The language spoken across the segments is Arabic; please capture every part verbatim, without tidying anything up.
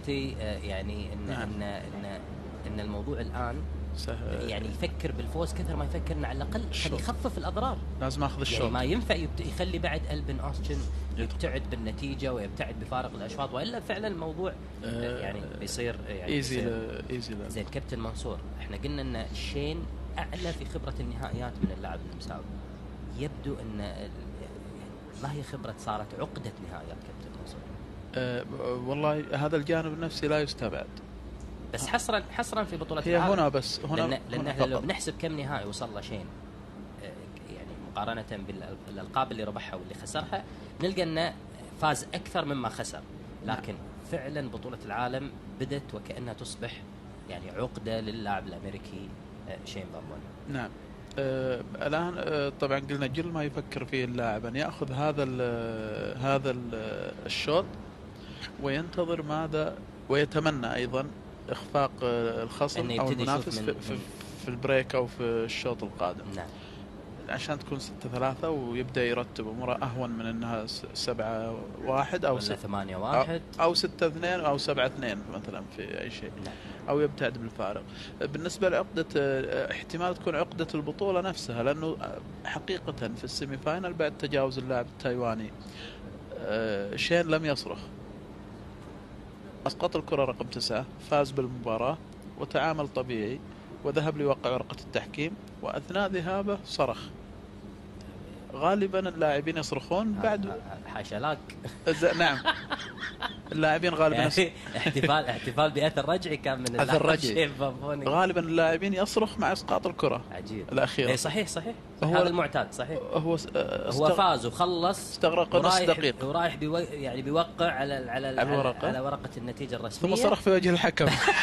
قلتي يعني ان نعم. ان ان ان الموضوع الان سهل. يعني يفكر بالفوز كثر ما يفكر إن على الاقل خلي يخفف الاضرار. لازم اخذ الشوط. يعني ما ينفع يخلي بعد ألبن أوستن يبتعد بالنتيجه ويبتعد بفارق الاشواط، والا فعلا الموضوع آه يعني بيصير يعني ايزي ل... ايزي ل... زين. كابتن منصور، احنا قلنا ان شين اعلى في خبره النهائيات من اللاعب المساوي. يبدو ان يعني ما هي خبره صارت عقده نهائيات كابتن منصور؟ أه والله هذا الجانب النفسي لا يستبعد، بس حصرا حصرا في بطوله هي العالم. هنا بس هنا لان, لأن هنا احنا لو بنحسب كم نهائي وصل له شين يعني مقارنه بالالقاب اللي ربحها واللي خسرها، نلقى انه فاز اكثر مما خسر. لكن نعم. فعلا بطوله العالم بدت وكانها تصبح يعني عقده للاعب الامريكي شين فامبونيك. نعم. آه الآن آه طبعا قلنا جل ما يفكر فيه اللاعب أن يأخذ هذا ال هذا ال الشوط وينتظر ماذا، ويتمنى أيضا إخفاق آه الخصم أو المنافس في, في, في البريك أو في الشوط القادم. نعم. عشان تكون ستة ثلاثة ويبدأ يرتب أموره أهون من أنها سبعة واحد أو ثمانية واحد أو, أو ستة اثنين أو سبعة اثنين مثلا في أي شيء. نعم. أو يبتعد بالفارق. بالنسبة لعقدة احتمال تكون عقدة البطولة نفسها، لأنه حقيقة في السيمي فاينل بعد تجاوز اللاعب التايواني شين لم يصرخ، أسقط الكرة رقم تسعة، فاز بالمباراة وتعامل طبيعي وذهب ليوقع ورقة التحكيم، وأثناء ذهابه صرخ. غالبا اللاعبين يصرخون بعد حاشلاك. نعم. اللاعبين غالبا يعني احتفال احتفال بأثر رجعي كان من أثر رجعي. غالبا اللاعبين يصرخ مع اسقاط الكرة. عجيب. الأخيرة. اي صحيح صحيح. هو هذا المعتاد صحيح. هو هو فاز وخلص، استغرق نص دقيقة ورايح بيو... يعني بيوقع على على على الورقة على ورقة النتيجة الرسمية، ثم صرخ في وجه الحكم.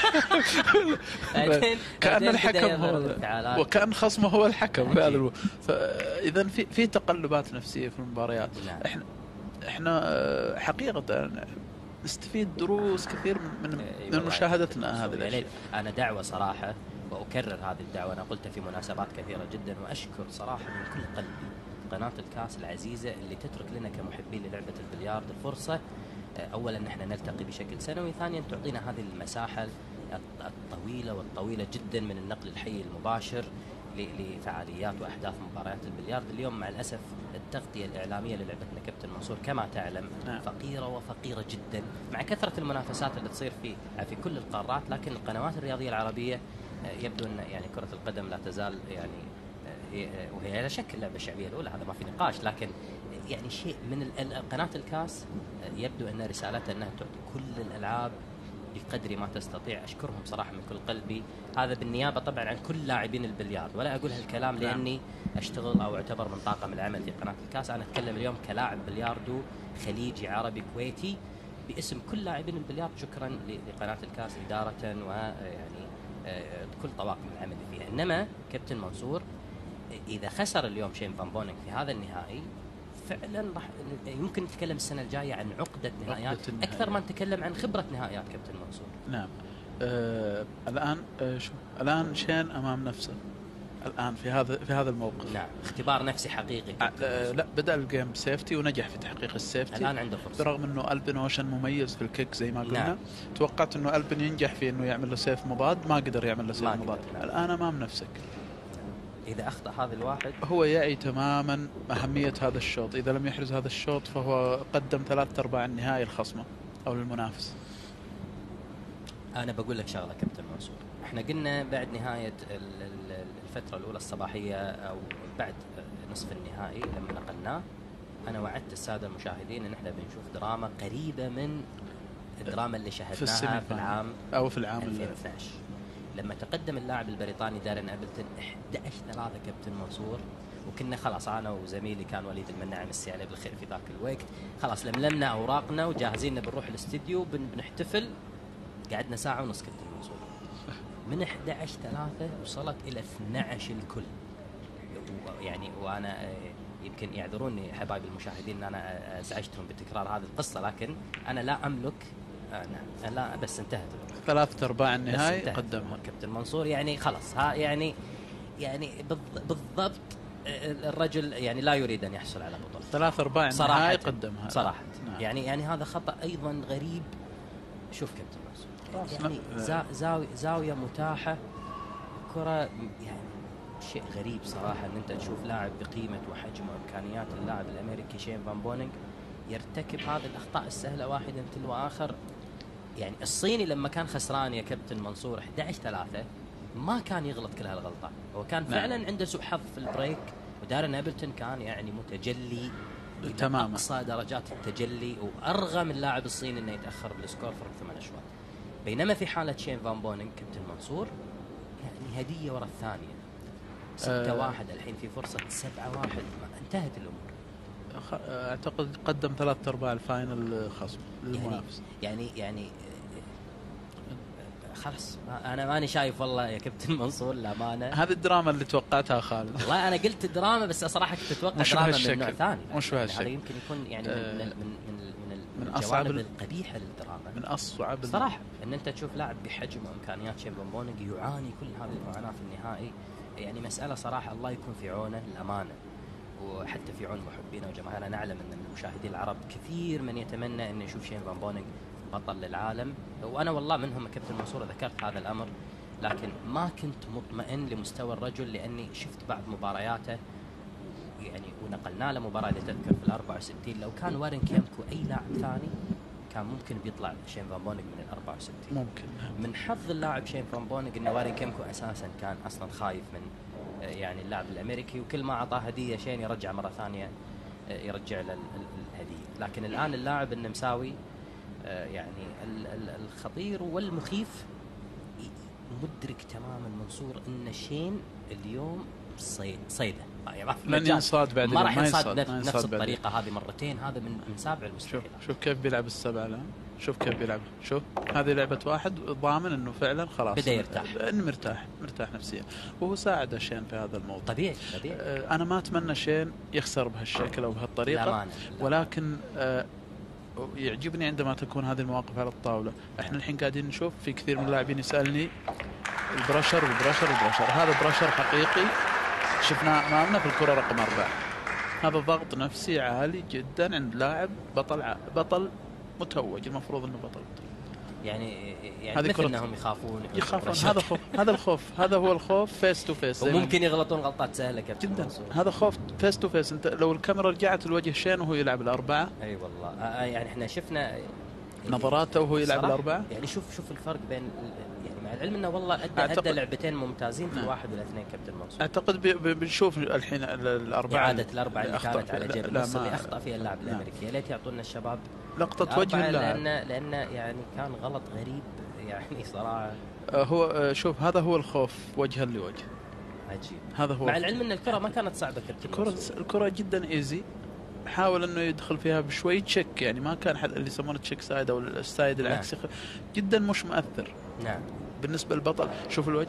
كأن الحكم هو وكأن خصمه هو الحكم. فإذا في في تقلبات نفسية في المباريات. نعم. احنا احنا حقيقة نستفيد دروس كثير من من مشاهدتنا هذه الأشياء. يعني أنا دعوة صراحة وأكرر هذه الدعوة، أنا قلتها في مناسبات كثيرة جدا، وأشكر صراحة من كل قلبي قناة الكاس العزيزة اللي تترك لنا كمحبين للعبة البلياردو الفرصة أولا نحن نلتقي بشكل سنوي، ثانيا تعطينا هذه المساحة الطويلة والطويلة جدا من النقل الحي المباشر لفعاليات وأحداث مباريات البلياردو. اليوم مع الأسف التغطية الإعلامية للعبتنا كابتن منصور كما تعلم نعم. فقيرة وفقيرة جدا مع كثرة المنافسات اللي تصير في في كل القارات، لكن القنوات الرياضية العربية يبدو أن يعني كرة القدم لا تزال يعني وهي لا شك اللعبة الشعبية الأولى، هذا ما في نقاش، لكن يعني شيء من قناة الكاس يبدو أن رسالتها أنها تعطي كل الألعاب بقدر ما تستطيع. أشكرهم صراحة من كل قلبي، هذا بالنيابة طبعا عن كل لاعبين البلياردو، ولا أقول هالكلام لأني أشتغل أو أعتبر من طاقم العمل في قناة الكاس، أنا أتكلم اليوم كلاعب بلياردو خليجي عربي كويتي باسم كل لاعبين البلياردو. شكرا لقناة الكاس إدارة ويعني كل طواقم العمل فيها. إنما كابتن منصور إذا خسر اليوم شين فامبونيك في هذا النهائي فعلا راح يمكن نتكلم السنة الجاية عن عقدة نهائيات أكثر ما نتكلم عن خبرة نهائيات كابتن منصور. نعم. آه الآن آه شو الآن شين أمام نفسه الآن في هذا في هذا الموقف. نعم، اختبار نفسي حقيقي. آه لا بدأ الجيم سيفتي ونجح في تحقيق السيفتي. الآن عنده فرصة برغم إنه ألبن أوشن مميز في الكيك زي ما قلنا. نعم. توقعت إنه ألبن ينجح في إنه يعمل له سيف مضاد، ما قدر يعمل له سيف مضاد. نعم. الآن أمام نفسك. إذا أخطأ هذا الواحد هو يعي تماما أهمية هذا الشوط، إذا لم يحرز هذا الشوط فهو قدم ثلاثة أرباع النهائي الخصمة أو المنافس. أنا بقول لك شغلة كابتن منصور، إحنا قلنا بعد نهاية الفترة الأولى الصباحية أو بعد نصف النهائي لما نقلناه، أنا وعدت السادة المشاهدين إن إحنا بنشوف دراما قريبة من الدراما اللي شاهدناها في, في العام أو في العام ألفين واثني عشر لما تقدم اللاعب البريطاني دارين أبلتون إحدى عشر ثلاثة كابتن منصور، وكنا خلاص أنا وزميلي كان وليد المناعم مسي عليه بالخير في ذاك الوقت، خلاص لملمنا أوراقنا وجاهزين بنروح الاستديو بنحتفل. قعدنا ساعة ونص كابتن منصور، من إحدى عشر ثلاثة وصلت إلى اثني عشر الكل. يعني وأنا يمكن يعذروني حبايبي المشاهدين أن أنا أزعجتهم بتكرار هذه القصة، لكن أنا لا أملك أنا لا بس انتهت ثلاثة أرباع النهائي قدمها كابتن منصور. يعني خلاص ها يعني يعني بالضبط الرجل يعني لا يريد أن يحصل على بطولة. ثلاثة أرباع النهائي قدمها صراحة. نعم. يعني يعني هذا خطأ أيضا غريب شوف كابتن منصور، يعني زا زاوية زاوية متاحة كرة، يعني شيء غريب صراحة ان انت تشوف لاعب بقيمة وحجم وامكانيات اللاعب الامريكي شين فان بونينغ يرتكب هذه الاخطاء السهلة واحدا تلو اخر. يعني الصيني لما كان خسران يا كابتن منصور احد عشر ثلاثة ما كان يغلط كل هالغلطات، هو كان فعلا نعم. عنده سوء حظ في البريك، ودارن ابلتون كان يعني متجلي تماما اقصى درجات التجلي، وارغم اللاعب الصيني انه يتاخر بالسكور فرق ثمان اشواط. بينما في حاله شين فان بونينغ كابتن منصور يعني هديه ورا الثانيه، ستة أه واحد الحين في فرصه سبعة واحد، انتهت الامور. اعتقد قدم ثلاث ارباع الفاينل خصم للمنافس. يعني يعني, يعني خلاص انا ماني شايف والله يا كابتن منصور للامانه. هذه الدراما اللي توقعتها خالد. والله انا قلت دراما، بس صراحه كنت اتوقع دراما من نوع ثاني، مش يعني هذا يمكن يكون يعني من من من من, من, من الجوانب القبيحه للدراما، من اصعب صراحه ان انت تشوف لاعب بحجم وامكانيات شين فان بونينغ يعاني كل هذه المعاناه في النهائي. يعني مساله صراحه الله يكون في عونه الامانه، وحتى في عون محبينا وجماهيرنا. نعلم ان من المشاهدين العرب كثير من يتمنى انه يشوف شين فان بونينغ بطل للعالم، وانا والله منهم كابتن منصور ذكرت هذا الامر، لكن ما كنت مطمئن لمستوى الرجل لاني شفت بعض مبارياته يعني، ونقلنا له مباراه اللي تذكر في الأربعة وستين، لو كان وارن كيمكو اي لاعب ثاني كان ممكن بيطلع شين فان بونينغ من الأربعة وستين ممكن. من حظ اللاعب شين فان بونينغ ان وارن كيمكو اساسا كان اصلا خايف من يعني اللاعب الامريكي، وكل ما اعطاه هديه شين يرجع مره ثانيه يرجع له الهديه. لكن الان اللاعب النمساوي يعني الخطير والمخيف مدرك تماما منصور ان شين اليوم صيد صيده لن ينصاد بعد، ما راح ينصاد نفس الطريقه هذه مرتين، هذا من من سابع المستحيلات. شوف شوف كيف بيلعب السبعه الان، شوف كيف بيلعب، شوف هذه لعبه واحد ضامن انه فعلا خلاص بدا يرتاح، انه مرتاح مرتاح نفسيا، وهو ساعد شين في هذا الموضوع. طبيعي طبيعي. انا ما اتمنى شين يخسر بهالشكل او بهالطريقه، ولكن آه يعجبني عندما تكون هذه المواقف على الطاولة. احنا الحين قاعدين نشوف في كثير من اللاعبين يسألني البرشر والبرشر والبرشر، هذا برشر حقيقي شفناه امامنا في الكرة رقم أربعة. هذا ضغط نفسي عالي جدا عند لاعب بطل ع... بطل متوج، المفروض انه بطل يعني يعني مثل انهم يخافون يخافون هذا خوف، هذا الخوف هذا هو الخوف فيس تو فيس، وممكن يغلطون غلطات سهله كابتن جدا منصور. هذا خوف فيس تو فيس. انت لو الكاميرا رجعت الوجه شين وهو يلعب الاربعه، اي أيوة والله آه يعني احنا شفنا نظراته وهو يلعب الاربعه، يعني شوف شوف الفرق بين يعني مع العلم انه والله ادى ادى لعبتين ممتازين في الواحد والاثنين كابتن منصور. اعتقد بنشوف الحين الاربعه اعاده الاربعه اللي كانت على جيب النص اللي اخطا فيها اللاعب الامريكي. يا ليت يعطونا الشباب لقطه وجه اللاعب، لان لان يعني كان غلط غريب يعني صراحه. هو شوف هذا هو الخوف وجها لوجه، عجيب. هذا هو مع العلم ان الكره ما كانت صعبه كابتن الكره الكره جدا ايزي، حاول انه يدخل فيها بشوي تشيك، يعني ما كان حد اللي يسمونه تشيك سايد او السايد العكسي. نعم. جدا مش مؤثر. نعم. بالنسبه للبطل شوف الوجه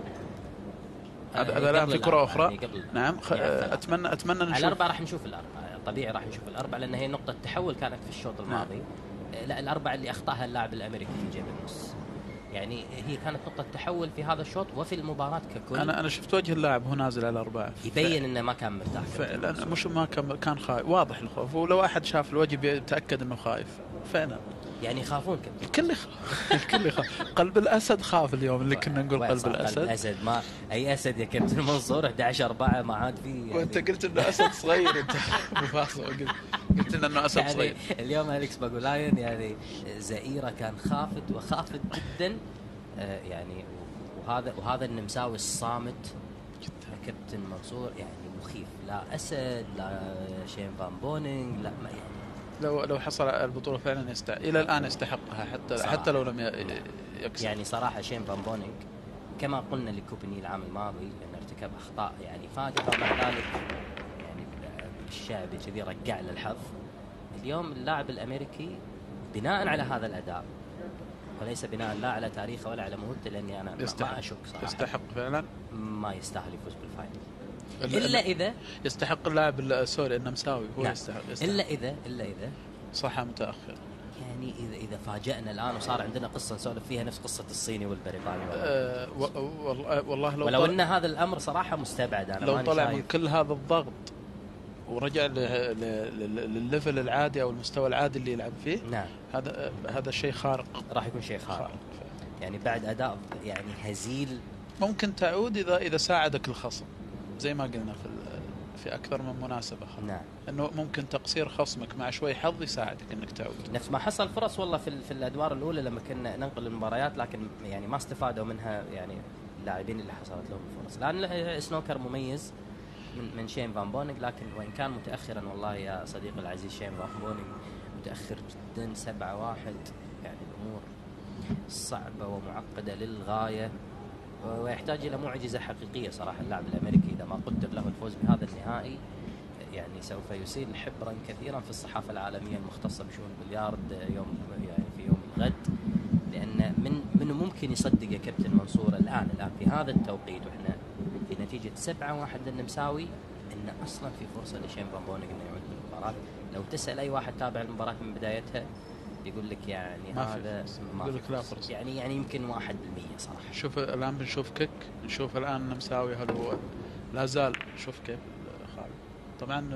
هذا الان في كره اخرى. يعني نعم خ... اتمنى اتمنى نشوف الاربعه، راح نشوف الاربعه طبيعي، راح نشوف الاربعه لان هي نقطه تحول كانت في الشوط الماضي. نعم. لا الاربعه اللي اخطاها اللاعب الامريكي في جيب النص، يعني هي كانت نقطة تحول في هذا الشوط وفي المباراة ككل. أنا أنا شفت وجه اللاعب هو نازل على الأربعة، يبين إنه ما كان مرتاح فعلا، مش ما كان كان خايف، واضح الخوف، ولو أحد شاف الوجه بيتأكد إنه خايف فعلا. يعني يخافون كابتن، الكل يخاف الكل يخاف. قلب الأسد خاف اليوم اللي كنا نقول قلب الأسد. قلب الأسد ما أي أسد يا كابتن منصور، أحد عشر أربعة ما عاد فيه يعني. وأنت قلت إنه أسد صغير، أنت مفاصل قلت قلت إنه أسد يعني صغير. اليوم أليكس باغولاين يعني زئيرة كان خافت وخافت جدا يعني، وهذا وهذا النمساوي الصامت كابتن منصور يعني مخيف، لا أسد لا شين فان بونينغ لا ما يعني. لو لو حصل على البطولة فعلا يستحق، إلى الآن يستحقها حتى صراحة. حتى لو لم يكسب يعني صراحة شين فان بونينغ كما قلنا لكوبني العام الماضي أن ارتكب أخطاء يعني فادحة، ومع ذلك يعني الشعب كذي رجع للحظ. اليوم اللاعب الأمريكي بناء على هذا الأداء وليس بناء لا على تاريخه ولا على موهبته، لاني انا ما اشك صراحه يستحق فعلا، ما يستاهل يفوز بالفاينل الا اذا يستحق اللاعب سوري النمساوي هو. نعم. يستحق, يستحق الا اذا الا اذا صح متاخر، يعني اذا اذا فاجأنا الان وصار عندنا قصه نسولف فيها نفس قصه الصيني والبريطاني. أه والله لو ولو ان هذا الامر صراحه مستبعد، انا لو طلع من كل هذا الضغط ورجع ل- ل- ل- للليفل العادي او المستوى العادي اللي يلعب فيه، نعم هذا هذا شيء خارق. راح يكون شيء خارق. خارق. يعني بعد اداء يعني هزيل. ممكن تعود اذا اذا ساعدك الخصم، زي ما قلنا في ال- في اكثر من مناسبه، نعم انه ممكن تقصير خصمك مع شوي حظ يساعدك انك تعود. نفس ما حصل فرص والله في ال- في الادوار الاولى لما كنا ننقل المباريات، لكن يعني ما استفادوا منها يعني اللاعبين اللي حصلت لهم الفرص. لان سنوكر مميز من من شين فان بونينغ، لكن وان كان متاخرا والله يا صديقي العزيز شين فان بونينغ متاخر جدا سبعة واحد. يعني الامور صعبه ومعقده للغايه، ويحتاج الى معجزه حقيقيه صراحه اللاعب الامريكي اذا ما قدر له الفوز بهذا النهائي. يعني سوف يسيل حبرا كثيرا في الصحافه العالميه المختصه بشؤون البلياردو يوم يعني في يوم الغد، لان من من ممكن يصدق يا كابتن منصور الان الان في هذا التوقيت واحنا في نتيجه سبعة واحد للنمساوي ان اصلا في فرصه لشين فان بونينغ انه يعود بالمباراه. لو تسال اي واحد تابع المباراه من بدايتها يقول لك يعني ما هذا ما يقول لك لا فرصه، يعني يعني يمكن واحد بالمية صراحه. شوف الان بنشوف كيك، نشوف الان النمساوي هل هو لا زال، شوف كيف خالد. طبعا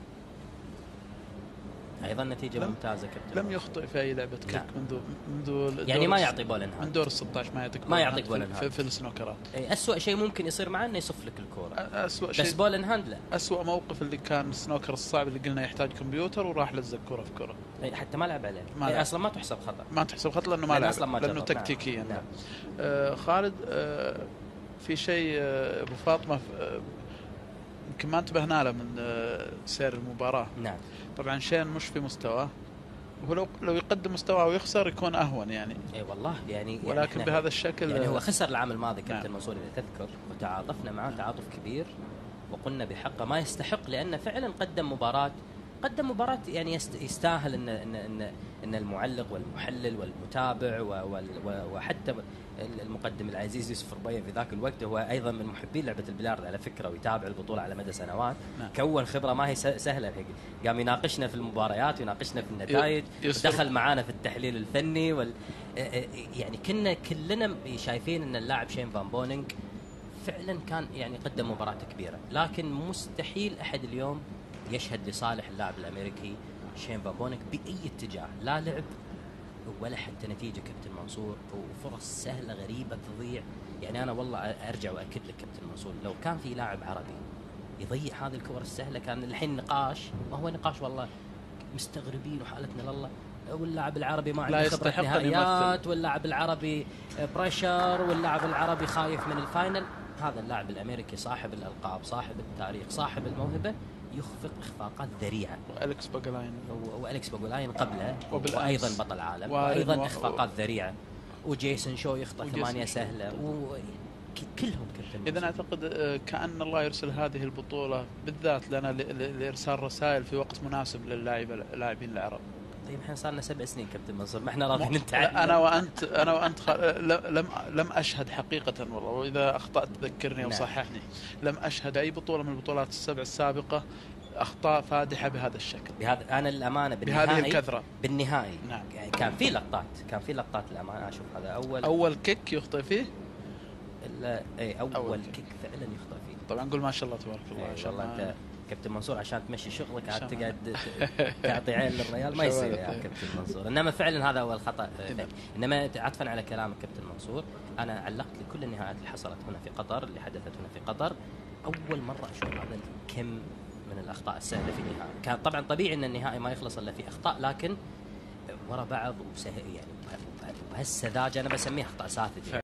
ايضا نتيجه لم ممتازه كابتن، لم يخطئ في اي لعبه كيك منذ منذ يعني ما يعطي بول انهاء من دور ستة عشر، ما يعطيك ما يعطيك بول في, في السنوكرات. اي اسوء شيء ممكن يصير معه انه يصف لك الكوره، اسوء شيء بس بول ان هاند لا. اسوء موقف اللي كان السنوكر الصعب اللي قلنا يحتاج كمبيوتر وراح لزق كره في كره، حتى ما لعب عليه، ما لعب. اصلا ما تحسب خطا، ما تحسب خطا لانه ما لعب، ما لانه تكتيكيا. نعم. آه خالد، آه في شيء آه ابو فاطمه آه يمكن ما انتبهنا له من آه سير المباراه. نعم طبعا شين مش في مستواه، ولو لو يقدم مستواه ويخسر يكون اهون يعني. اي والله يعني، ولكن يعني بهذا الشكل يعني هو خسر العام الماضي كابتن نعم. منصور اذا تذكر، وتعاطفنا معه تعاطف كبير وقلنا بحقه ما يستحق، لانه فعلا قدم مباراه قدم مباراة يعني يستاهل ان ان ان, إن المعلق والمحلل والمتابع وحتى المقدم العزيز يوسف ربيع في ذاك الوقت هو ايضا من محبين لعبه البلياردو على فكره، ويتابع البطوله على مدى سنوات. نعم. كون خبره ما هي سهله، قام يناقشنا في المباريات ويناقشنا في النتائج، دخل معانا في التحليل الفني وال يعني كنا كلنا شايفين ان اللاعب شين فان بونينغ فعلا كان يعني قدم مباراه كبيره، لكن مستحيل احد اليوم يشهد لصالح اللاعب الامريكي شين فان بونينغ باي اتجاه، لا لعب ولا حتى نتيجه كابتن منصور، وفرص سهله غريبه تضيع. يعني انا والله ارجع واكد لك كابتن منصور، لو كان في لاعب عربي يضيع هذه الكور السهله كان الحين نقاش، ما هو نقاش والله مستغربين وحالتنا لله، واللاعب العربي ما عنده خبره نهائيات، واللاعب العربي بريشر، واللاعب العربي خايف من الفاينل. هذا اللاعب الامريكي صاحب الالقاب، صاحب التاريخ، صاحب الموهبه، يخفق اخفاقات ذريعه. والكس باغلاين والكس باغلاين قبله وايضا بطل عالم، وايضا اخفاقات ذريعه، وجيسون شو يخطئ ثمانيه سهله، وكلهم كابتن. اذا اعتقد كأن الله يرسل هذه البطوله بالذات لنا لارسال رسائل في وقت مناسب للاعبين اللاعبين العرب. طيب احنا صار لنا سبع سنين كابتن منصور، ما احنا راضيين نتعلم. انا وانت انا وانت خ... لم لم اشهد حقيقه والله، واذا اخطات تذكرني وصححني. لم اشهد اي بطوله من البطولات السبع السابقه اخطاء فادحه بهذا الشكل، بهذا انا الامانه بالنهائي بهذه الكثره بالنهائي. نعم. يعني كان في لقطات كان في لقطات الامانه اشوف هذا اول اول كيك يخطئ فيه، اي اول, أول كيك فعلا يخطئ فيه. طبعا نقول ما شاء الله تبارك الله. ما شاء الله انت كابتن منصور عشان تمشي شغلك قاعد تقعد تعطي عين للريال، ما يصير يا كابتن منصور. انما فعلا هذا هو الخطا. انما عطفا على كلامك كابتن منصور، انا علقت لكل النهائيات اللي حصلت هنا في قطر، اللي حدثت هنا في قطر، اول مره اشوف هذا الكم من الاخطاء السهله في النهائي. كان طبعا طبيعي ان النهائي ما يخلص الا في اخطاء، لكن ورا بعض وسهل يعني بهالسذاجه، انا بسميها اخطاء ساذجه